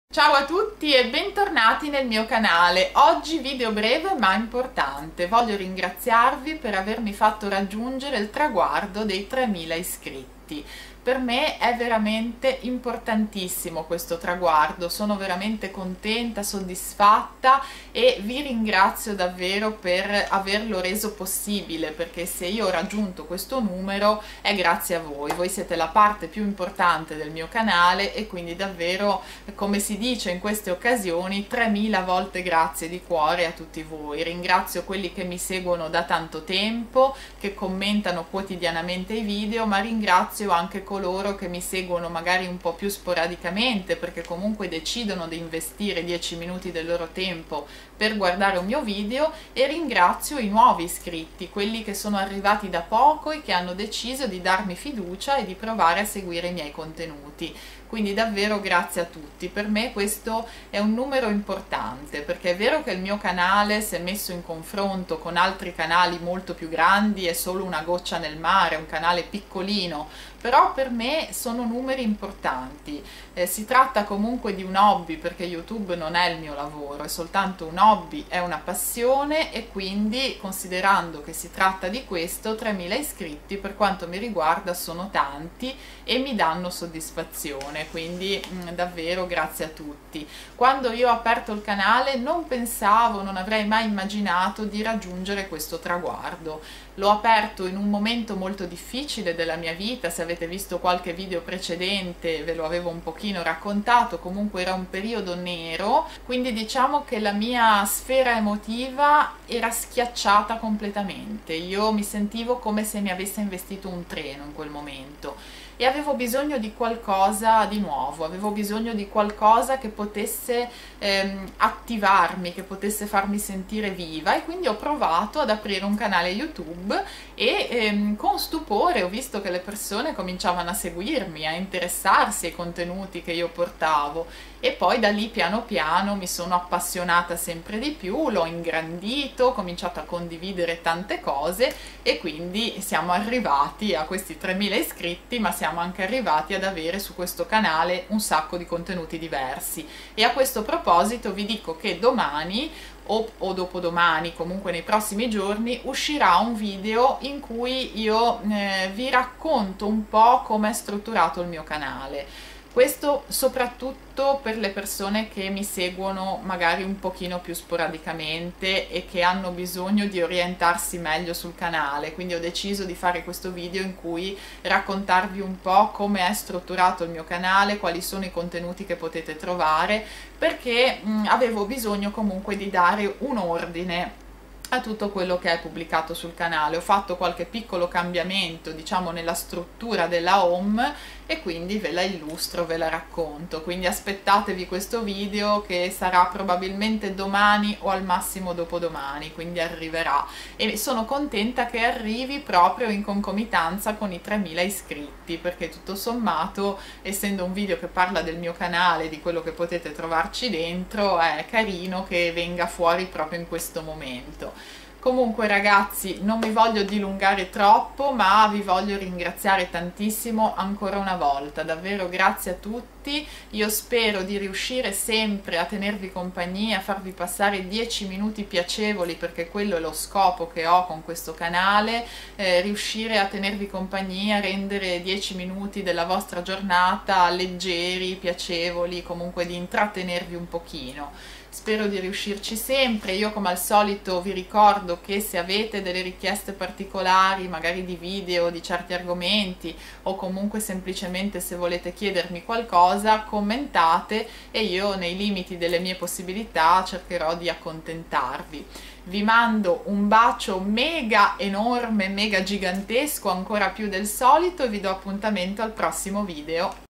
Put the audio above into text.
Ciao a tutti e bentornati nel mio canale. Oggi video breve ma importante. Voglio ringraziarvi per avermi fatto raggiungere il traguardo dei 3000 iscritti. Per me è veramente importantissimo questo traguardo, sono veramente contenta, soddisfatta e vi ringrazio davvero per averlo reso possibile, perché se io ho raggiunto questo numero è grazie a voi. Voi siete la parte più importante del mio canale e quindi davvero, come si dice in queste occasioni, 3000 volte grazie di cuore a tutti voi. Ringrazio quelli che mi seguono da tanto tempo, che commentano quotidianamente i video, ma ringrazio anche coloro che mi seguono magari un po' più sporadicamente, perché comunque decidono di investire 10 minuti del loro tempo per guardare un mio video, e ringrazio i nuovi iscritti, quelli che sono arrivati da poco e che hanno deciso di darmi fiducia e di provare a seguire i miei contenuti. Quindi davvero grazie a tutti. Per me questo è un numero importante, perché è vero che il mio canale, se messo in confronto con altri canali molto più grandi, è solo una goccia nel mare, un canale piccolino, però per me sono numeri importanti. Si tratta comunque di un hobby, perché YouTube non è il mio lavoro, è soltanto un hobby, è una passione, e quindi, considerando che si tratta di questo, 3000 iscritti per quanto mi riguarda sono tanti e mi danno soddisfazione, quindi davvero grazie a tutti. Quando io ho aperto il canale non pensavo, non avrei mai immaginato di raggiungere questo traguardo. L'ho aperto in un momento molto difficile della mia vita. Se avete visto qualche video precedente ve lo avevo un pochino raccontato, comunque era un periodo nero, quindi diciamo che la mia sfera emotiva era schiacciata completamente. Io mi sentivo come se mi avesse investito un treno in quel momento e avevo bisogno di qualcosa di nuovo, avevo bisogno di qualcosa che potesse attivarmi, che potesse farmi sentire viva, e quindi ho provato ad aprire un canale YouTube e con stupore ho visto che le persone cominciavano a seguirmi, a interessarsi ai contenuti che io portavo, e poi da lì piano piano mi sono appassionata sempre di più, l'ho ingrandito, ho cominciato a condividere tante cose e quindi siamo arrivati a questi 3000 iscritti, ma siamo anche arrivati ad avere su questo canale un sacco di contenuti diversi. E a questo proposito vi dico che domani o dopodomani, comunque nei prossimi giorni, uscirà un video in cui io vi racconto un po' come è strutturato il mio canale. Questo soprattutto per le persone che mi seguono magari un pochino più sporadicamente e che hanno bisogno di orientarsi meglio sul canale, quindi ho deciso di fare questo video in cui raccontarvi un po' come è strutturato il mio canale, quali sono i contenuti che potete trovare, perché avevo bisogno comunque di dare un ordine a tutto quello che è pubblicato sul canale. Ho fatto qualche piccolo cambiamento, diciamo, nella struttura della home, e quindi ve la illustro, ve la racconto. Quindi aspettatevi questo video, che sarà probabilmente domani o al massimo dopodomani, quindi arriverà, e sono contenta che arrivi proprio in concomitanza con i 3000 iscritti, perché tutto sommato, essendo un video che parla del mio canale, di quello che potete trovarci dentro, è carino che venga fuori proprio in questo momento. Comunque ragazzi, non mi voglio dilungare troppo, ma vi voglio ringraziare tantissimo ancora una volta, davvero grazie a tutti. Io spero di riuscire sempre a tenervi compagnia, a farvi passare 10 minuti piacevoli, perché quello è lo scopo che ho con questo canale, riuscire a tenervi compagnia, rendere 10 minuti della vostra giornata leggeri, piacevoli, comunque di intrattenervi un pochino. Spero di riuscirci sempre. Io, come al solito, vi ricordo che se avete delle richieste particolari, magari di video, di certi argomenti, o comunque semplicemente se volete chiedermi qualcosa, commentate e io, nei limiti delle mie possibilità, cercherò di accontentarvi. Vi mando un bacio mega enorme, mega gigantesco, ancora più del solito, e vi do appuntamento al prossimo video.